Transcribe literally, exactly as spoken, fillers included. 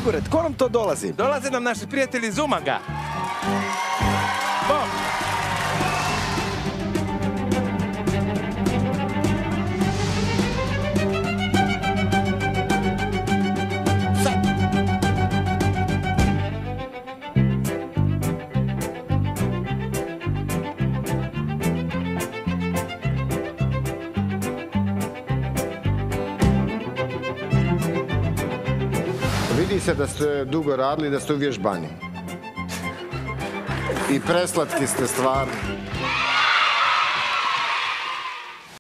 Igore, tko nam to dolazi? Dolaze nam naši prijatelji iz Umaga. Bom! Vidi se da ste dugo radili, da ste u vježbanju. I preslatki ste stvarno.